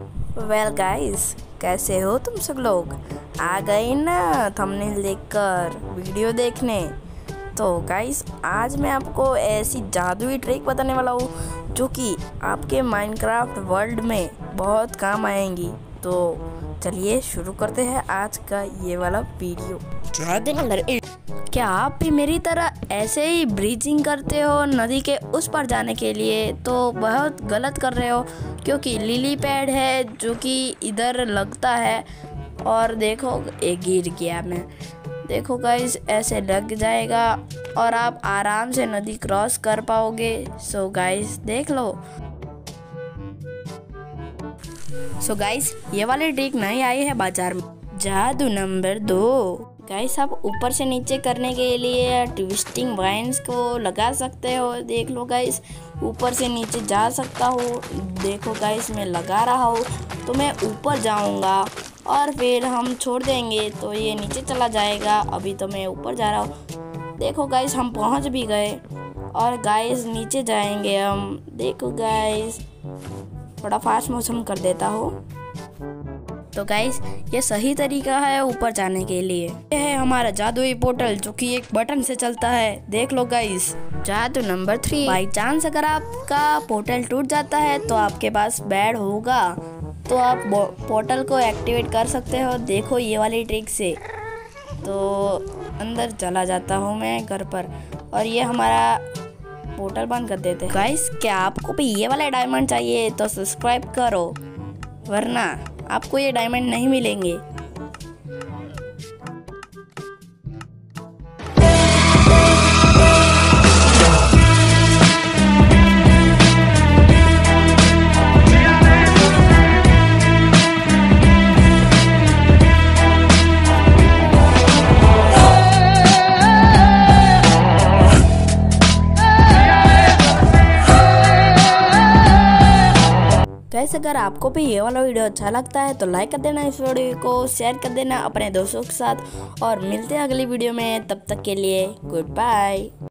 Well guys, कैसे हो तुम सब लोग? आ गए ना थंबनेल देखकर वीडियो देखने। तो गाइस, आज मैं आपको ऐसी जादुई ट्रिक बताने वाला हूँ जो कि आपके माइनक्राफ्ट वर्ल्ड में बहुत काम आएंगी। तो चलिए शुरू करते हैं आज का ये वाला वीडियो। क्या आप भी मेरी तरह ऐसे ही ब्रीजिंग करते हो नदी के उस पार जाने के लिए? तो बहुत गलत कर रहे हो, क्योंकि लिली पैड है जो कि इधर लगता है। और देखो, एक गिर गया मैं। देखो गाइस, ऐसे लग जाएगा और आप आराम से नदी क्रॉस कर पाओगे। सो गाइस देख लो। सो गाइस, ये वाली ट्रिक नई आई है बाजार में। जादू नंबर 2। गाइस, आप ऊपर से नीचे करने के लिए ट्विस्टिंग वाइन्स को लगा सकते हो। देख लो गाइस, ऊपर से नीचे जा सकता हूँ। देखो गाइस, मैं लगा रहा हूँ तो मैं ऊपर जाऊँगा और फिर हम छोड़ देंगे तो ये नीचे चला जाएगा। अभी तो मैं ऊपर जा रहा हूँ। देखो गाइस, हम पहुँच भी गए और गाइस नीचे जाएंगे हम। देखो गाइस, थोड़ा फास्ट मोशन कर देता हूँ। तो गाइस, ये सही तरीका है ऊपर जाने के लिए। ये है हमारा जादुई पोर्टल जो कि एक बटन से चलता है। देख लो गाइस। जादू नंबर 3। बाई चांस अगर आपका पोर्टल टूट जाता है तो आपके पास बेड होगा तो आप पोर्टल को एक्टिवेट कर सकते हो। देखो ये वाली ट्रिक से। तो अंदर चला जाता हूँ मैं घर पर और ये हमारा पोर्टल बंद कर देते हैं। गाइस, क्या आपको भी ये वाला डायमंड चाहिए तो सब्सक्राइब करो, वरना आपको ये डायमंड नहीं मिलेंगे। गाइस, अगर आपको भी ये वाला वीडियो अच्छा लगता है तो लाइक कर देना, इस वीडियो को शेयर कर देना अपने दोस्तों के साथ। और मिलते हैं अगली वीडियो में, तब तक के लिए गुड बाय।